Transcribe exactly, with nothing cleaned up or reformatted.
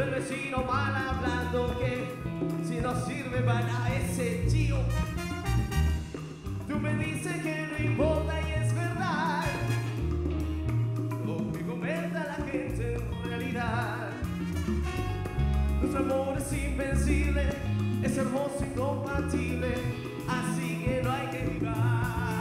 el vecino mal hablando que si no sirve para ese tío. Tú me dices que no importa y es verdad lo que comenta la gente en realidad. Nuestro amor es invencible, es hermoso y compatible, así que no hay que jugar.